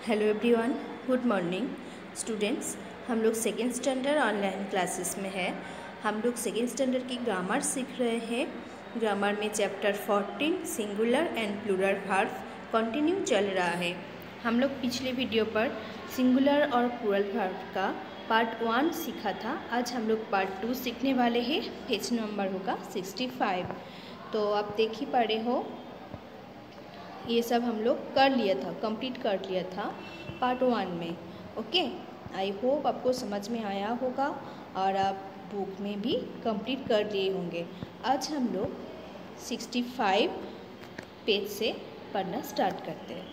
Hello everyone, good morning students. हम लोग second standard online classes में है। हम लोग सेकेंड स्टैंडर्ड की ग्रामर सीख रहे हैं। ग्रामर में chapter 14 singular and plural verb continue चल रहा है। हम लोग पिछले वीडियो पर सिंगुलर और प्लूरल वर्ब का पार्ट 1 सीखा था। आज हम लोग पार्ट 2 सीखने वाले हैं। पेज नंबर होगा 65। तो आप देख ही पा रहे हो, ये सब हम लोग कर लिया था, कंप्लीट कर लिया था पार्ट 1 में। ओके, आई होप आपको समझ में आया होगा और आप बुक में भी कंप्लीट कर लिए होंगे। आज हम लोग 65 पेज से पढ़ना स्टार्ट करते हैं।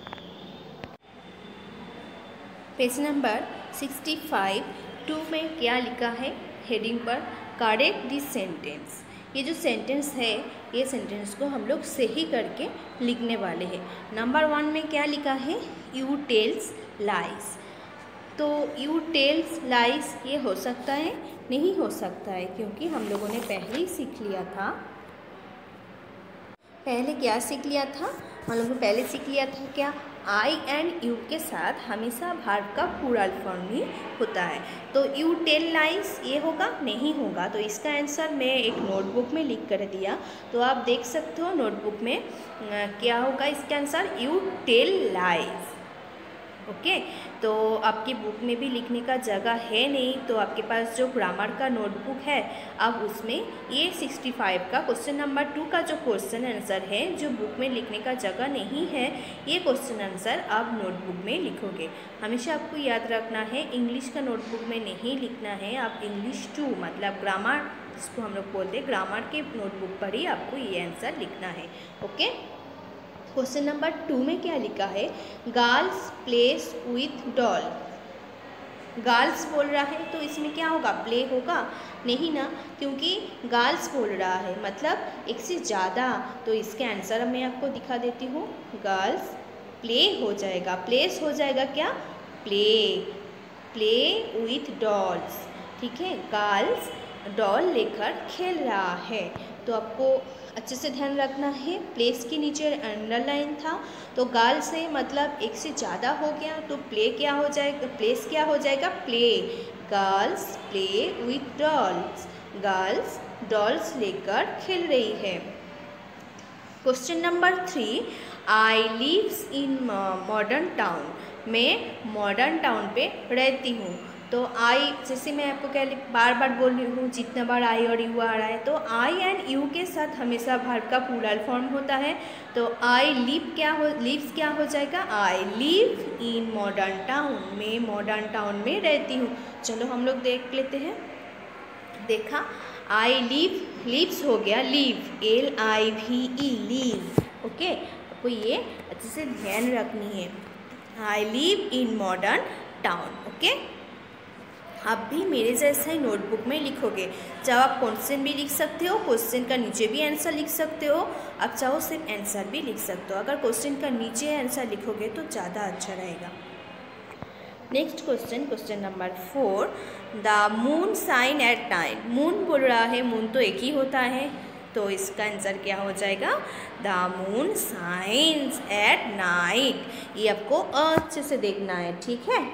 पेज नंबर 65 2 में क्या लिखा है? हेडिंग पर करेक्ट दिस सेंटेंस। ये जो सेंटेंस है, ये सेंटेंस को हम लोग सही करके लिखने वाले हैं। नंबर 1 में क्या लिखा है? You tells lies. तो यू टेल्स लाइज ये हो सकता है? नहीं हो सकता है, क्योंकि हम लोगों ने पहले ही सीख लिया था। पहले क्या सीख लिया था? हम लोगों ने पहले सीख लिया था क्या? आई एंड यू के साथ हमेशा वर्ब का प्लूरल फॉर्म ही होता है। तो यू टेल लाइज ये होगा? नहीं होगा। तो इसका आंसर मैं एक नोटबुक में लिख कर दिया, तो आप देख सकते हो नोटबुक में क्या होगा इसका answer? You tell lies. Okay, तो आपकी बुक में भी लिखने का जगह है नहीं, तो आपके पास जो ग्रामर का नोटबुक है, अब उसमें ये 65 का क्वेश्चन नंबर 2 का जो क्वेश्चन आंसर है, जो बुक में लिखने का जगह नहीं है, ये क्वेश्चन आंसर आप नोटबुक में लिखोगे। हमेशा आपको याद रखना है, इंग्लिश का नोटबुक में नहीं लिखना है। आप इंग्लिश 2 मतलब ग्रामर, जिसको हम लोग बोलते हैं, ग्रामर के नोटबुक पर ही आपको ये आंसर लिखना है। ओके, क्वेश्चन नंबर 2 में क्या लिखा है? Girls plays with doll. Girls बोल रहा है, तो इसमें क्या होगा? प्ले होगा? नहीं ना, क्योंकि गर्ल्स बोल रहा है मतलब एक से ज़्यादा। तो इसके आंसर मैं आपको दिखा देती हूँ। गर्ल्स प्ले हो जाएगा, प्लेस हो जाएगा क्या? Play, play with dolls. ठीक है, गर्ल्स डॉल लेकर खेल रहा है। तो आपको अच्छे से ध्यान रखना है, प्लेस के नीचे अंडरलाइन था, तो गर्ल से मतलब एक से ज़्यादा हो गया, तो प्ले क्या हो जाएगा? प्लेस क्या हो जाएगा? Play. Girls play with dolls. Girls dolls लेकर खेल रही है। Question number 3, I lives in modern town. मैं मॉडर्न टाउन पे रहती हूँ। तो आई, जैसे मैं आपको क्या बार बार बोल रही हूँ, जितना बार आई और यू आ रहा है, तो आई एंड यू के साथ हमेशा वर्ब का प्लूरल फॉर्म होता है। तो आई लिव लिव्स क्या हो जाएगा? I live in modern town. मैं मॉडर्न टाउन में रहती हूँ। चलो हम लोग देख लेते हैं। देखा, आई लिव, लिव्स हो गया लिव, LIVE, लिव। ओके, आपको ये अच्छे से ध्यान रखनी है। I live in modern town. Okay, आप भी मेरे जैसा ही नोटबुक में लिखोगे। चाहो आप क्वेश्चन भी लिख सकते हो, क्वेश्चन का नीचे भी आंसर लिख सकते हो। आप चाहो सिर्फ आंसर भी लिख सकते हो। अगर क्वेश्चन का नीचे आंसर लिखोगे तो ज़्यादा अच्छा रहेगा। Next question, question number 4, the moon shine at night. Moon बोल रहा है, मून तो एक ही होता है, तो इसका आंसर क्या हो जाएगा? The moon shines at night. ये आपको अच्छे से देखना है, ठीक है?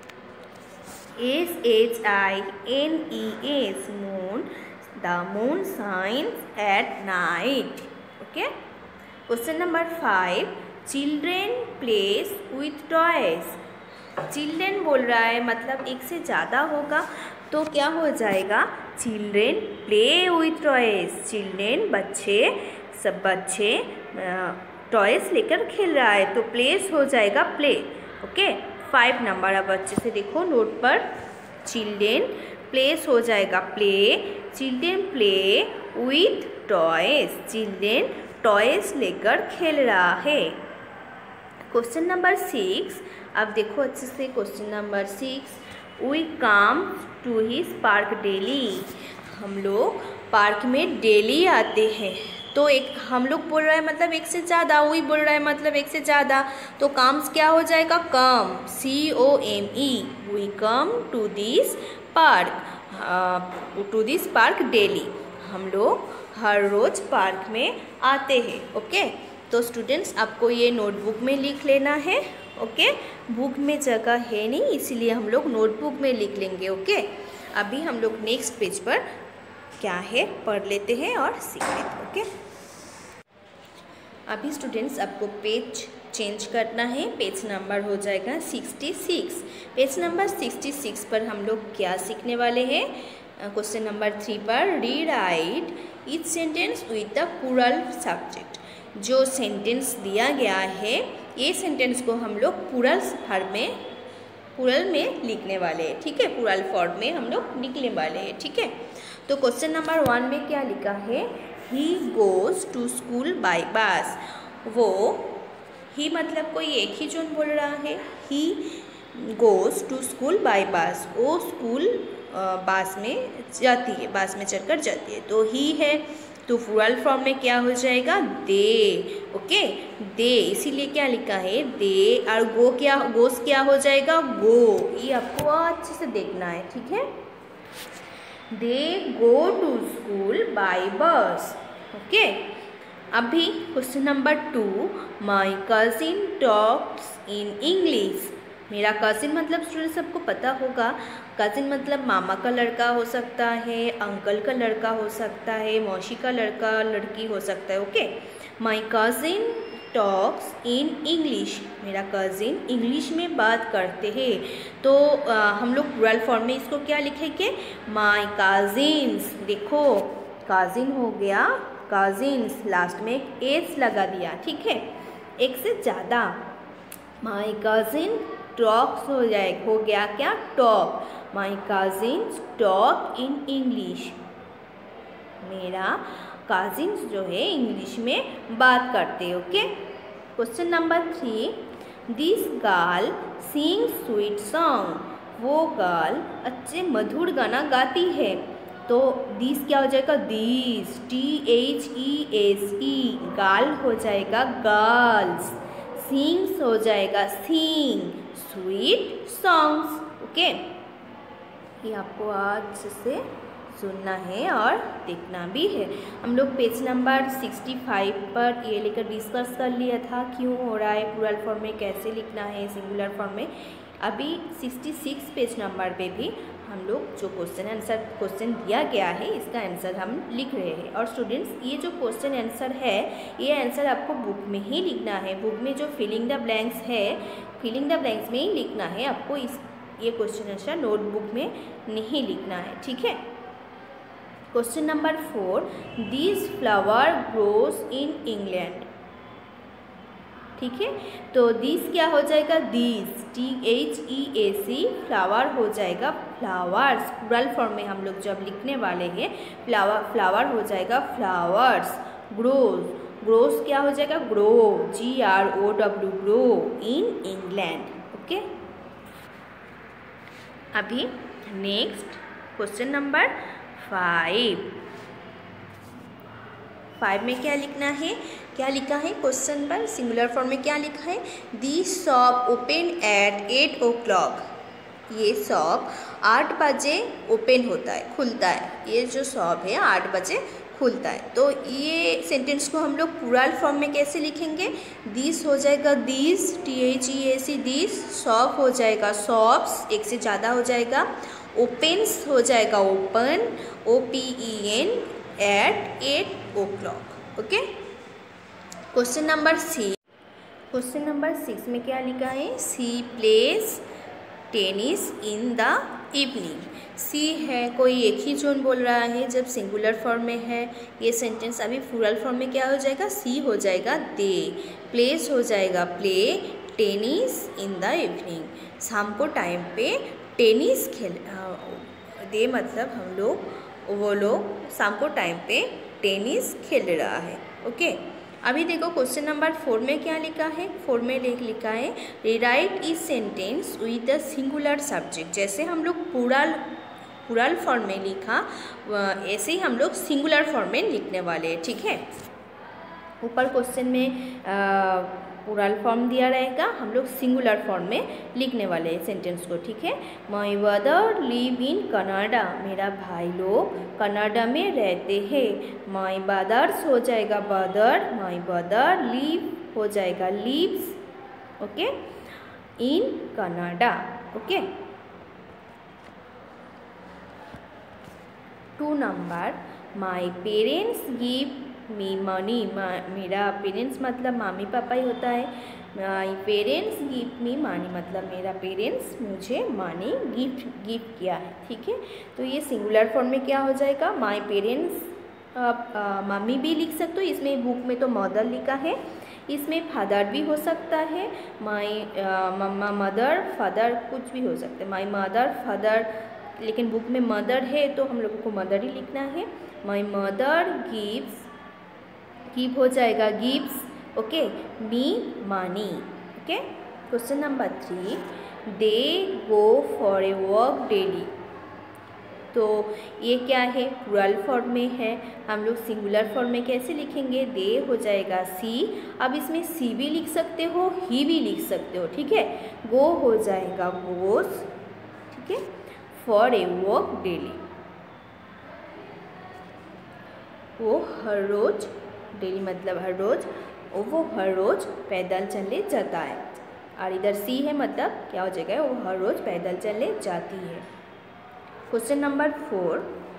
SHINES, moon. The moon shines at night. Okay. Question number 5, children plays with toys. Children बोल रहा है मतलब एक से ज़्यादा होगा, तो क्या हो जाएगा? Children play with toys. Children बच्चे, सब बच्चे टॉयज लेकर खेल रहा है, तो प्लेस हो जाएगा प्ले। Okay, 5 number. अब अच्छे से देखो नोट पर, चिल्ड्रेन प्लेस हो जाएगा play. Children play with toys. Children toys लेकर खेल रहा है। क्वेश्चन नंबर 6, अब देखो अच्छे से question number 6, we come to his park daily. हम लोग पार्क में डेली आते हैं। तो एक हम लोग बोल रहा है मतलब एक से ज़्यादा, वही बोल रहा है मतलब एक से ज़्यादा, तो कम्स क्या हो जाएगा? Come, COME। We come to this park, to this park daily. हम लोग हर रोज़ पार्क में आते हैं। ओके, तो स्टूडेंट्स आपको ये नोटबुक में लिख लेना है। ओके, बुक में जगह है नहीं, इसीलिए हम लोग नोटबुक में लिख लेंगे। ओके, अभी हम लोग नेक्स्ट पेज पर क्या है पढ़ लेते हैं और सीख लेते हैं। ओके, अभी स्टूडेंट्स आपको पेज चेंज करना है। पेज नंबर हो जाएगा 66। पेज नंबर 66 पर हम लोग क्या सीखने वाले हैं? क्वेश्चन नंबर 3 पर rewrite each sentence with the plural subject. जो सेंटेंस दिया गया है ये सेंटेंस को हम लोग प्लूरल में लिखने वाले हैं। ठीक है, प्लूरल फॉर्म में हम लोग लिखने वाले हैं। ठीक है, तो क्वेश्चन नंबर 1 में क्या लिखा है? He goes to school by bus. वो, ही मतलब कोई एक ही जन बोल रहा है। He goes to school by bus, वो स्कूल बस में जाती है, बस में चढ़कर जाती है। तो ही है, तो प्लूरल फॉर्म में क्या हो जाएगा? दे। ओके, दे, इसीलिए क्या लिखा है? दे। और गोस क्या हो जाएगा? गो। ये आपको अच्छे से देखना है। ठीक है, they go to school by bus. Okay, अभी question number 2, my cousin talks in English. मेरा कजिन मतलब स्टूडेंट सबको पता होगा, कजिन मतलब मामा का लड़का हो सकता है, अंकल का लड़का हो सकता है, मौसी का लड़का लड़की हो सकता है। Okay, my cousin talks in English. मेरा कजिन इंग्लिश में बात करते हैं। तो हम लोग प्लूरल फॉर्म में इसको क्या लिखेंगे? माई कजिन्स। देखो, कजिन हो गया, कजिन्स, लास्ट में एक एस लगा दिया। ठीक है, एक से ज़्यादा। माई कजिन टॉक्स हो गया क्या? Talk. My cousins talk in English. मेरा कजिन्स जो है इंग्लिश में बात करते हैं। Okay, question number 3, this girl sing sweet song. वो गर्ल अच्छे मधुर गाना गाती है। तो दिस क्या हो जाएगा? This, THESE। गर्ल हो जाएगा गर्ल्स, सिंग्स हो जाएगा सिंग, स्वीट सॉन्ग्स। ओके, ये आपको आज से सुनना है और देखना भी है। हम लोग पेज नंबर 65 पर ये लेकर डिस्कस कर लिया था, क्यों हो रहा है प्लूरल फॉर्म में, कैसे लिखना है सिंगुलर फॉर्म में। अभी 66 पेज नंबर पे भी हम लोग जो क्वेश्चन दिया गया है इसका आंसर हम लिख रहे हैं। और स्टूडेंट्स, ये जो क्वेश्चन आंसर है ये आंसर आपको बुक में ही लिखना है। बुक में जो फिलिंग द ब्लैंक्स है, फिलिंग द ब्लैंक्स में ही लिखना है आपको। ये क्वेश्चन आंसर नोटबुक में नहीं लिखना है। ठीक है, question number 4, this flower grows in England. ठीक है, तो दिस क्या हो जाएगा? दिस, THEAC, फ्लावर हो जाएगा फ्लावर्स। प्लूरल फॉर्म में हम लोग जब लिखने वाले हैं फ्लावर हो जाएगा फ्लावर्स। ग्रोज, ग्रोज क्या हो जाएगा? Grow, GROW, grow in England. Okay, अभी नेक्स्ट क्वेश्चन नंबर 5 में क्या लिखना है? क्या लिखा है क्वेश्चन पर? सिंगुलर फॉर्म में क्या लिखा है? The shop open at 8 o'clock। ये शॉप 8 बजे ओपन होता है, खुलता है। ये जो शॉप है 8 बजे खुलता है। तो ये सेंटेंस को हम लोग प्लूरल फॉर्म में कैसे लिखेंगे? दिस हो जाएगा दिस, THEAC, दिस। शॉप हो जाएगा शॉप्स, एक से ज़्यादा हो जाएगा। ओपन्स हो जाएगा open, OPEN, at 8 o'clock। Okay, question number 6। Question number 6 में क्या लिखा है? She plays tennis in the evening. She है, कोई एक ही जोन बोल रहा है जब सिंगुलर फॉर्म में है ये सेंटेंस। अभी प्लूरल फॉर्म में क्या हो जाएगा? सी हो जाएगा दे, प्लेस हो जाएगा play, tennis in the evening, शाम को टाइम पे टेनिस खेल। दे मतलब हम लोग, वो लोग शाम को टाइम पे टेनिस खेल रहा है। ओके, अभी देखो क्वेश्चन नंबर 4 में क्या लिखा है? 4 में लिखा है rewrite is sentence with the singular subject. जैसे हम लोग प्लूरल फॉर्म में लिखा ऐसे ही हम लोग सिंगुलर फॉर्म में लिखने वाले हैं। ठीक है, ऊपर क्वेश्चन में प्लूरल फॉर्म दिया रहेगा, हम लोग सिंगुलर फॉर्म में लिखने वाले हैं सेंटेंस को, ठीक है। My brother live in Canada, मेरा भाई लोग कनाडा में रहते हैं। माई ब्रदर्स हो जाएगा ब्रदर, माई ब्रदर लिव हो जाएगा lives, okay, in Canada, okay. 2 number, my parents give me money, मेरा पेरेंट्स मतलब मम्मी पापा ही होता है। My parents give me money मतलब मेरा पेरेंट्स मुझे मनी गिफ्ट किया है, ठीक है। तो ये सिंगुलर फॉर्म में क्या हो जाएगा, माई पेरेंट्स, मम्मी भी लिख सकते हो, इसमें बुक में तो मदर लिखा है, इसमें फादर भी हो सकता है, माई मम्मा मदर फादर कुछ भी हो सकता है, माई मदर फादर, लेकिन बुक में मदर है तो हम लोगों को मदर ही लिखना है। माई मदर गिव्स, गिव हो जाएगा gives, okay, me money, okay. Question number 3, they go for a walk daily, तो ये क्या है, प्लूरल फॉर्म में है, हम लोग सिंगुलर फॉर्म में कैसे लिखेंगे, दे हो जाएगा सी, अब इसमें सी भी लिख सकते हो, ही भी लिख सकते हो, ठीक है। गो हो जाएगा गोज, ठीक है, फॉर ए वॉक डेली, वो हर रोज, डेली मतलब हर रोज, वो हर रोज पैदल चले जाता है, और इधर सी है मतलब क्या हो जाएगा, वो हर रोज पैदल चले जाती है। Question number 4,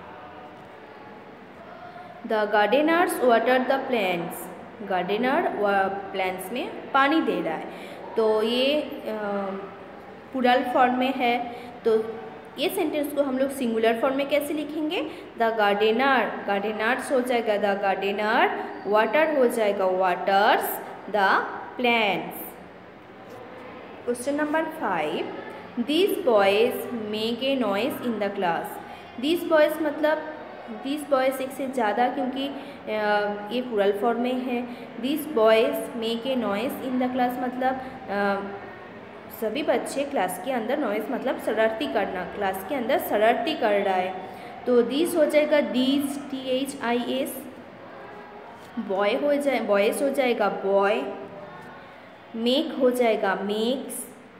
the gardeners water the plants, gardener plants में पानी दे रहा है, तो ये प्लूरल फॉर्म में है, तो ये सेंटेंस को हम लोग सिंगुलर फॉर्म में कैसे लिखेंगे, द गार्डनर, गार्डनर्स हो जाएगा द गार्डनर, वाटर हो जाएगा waters the plants. Question number 5, this boys make a noise in the class, this boys मतलब दिस बॉयज एक से ज़्यादा, क्योंकि ये प्लूरल फॉर्म में है। This boys make a noise in the class मतलब सभी बच्चे क्लास के अंदर, नॉइस मतलब शरारती करना, क्लास के अंदर शरारती कर रहा है, तो दिस हो जाएगा दीज, THIS, बॉय हो जाए बॉयज हो जाएगा बॉय, मेक हो जाएगा makes,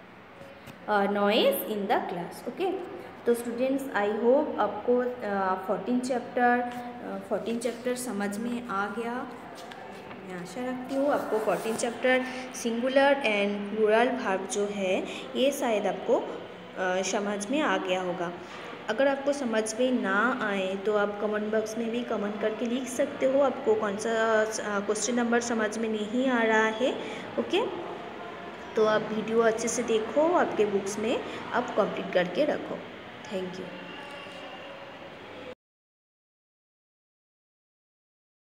noise in the class, okay. तो स्टूडेंट्स, आई होप आपको 14 चैप्टर समझ में आ गया, मैं आशा रखती हूँ आपको 14 chapter singular and plural verb जो है ये शायद आपको समझ में आ गया होगा। अगर आपको समझ में ना आए तो आप कमेंट बॉक्स में भी कमेंट करके लिख सकते हो, आपको कौन सा क्वेश्चन नंबर समझ में नहीं आ रहा है, ओके। तो आप वीडियो अच्छे से देखो, आपके बुक्स में आप कंप्लीट करके रखो। Thank you.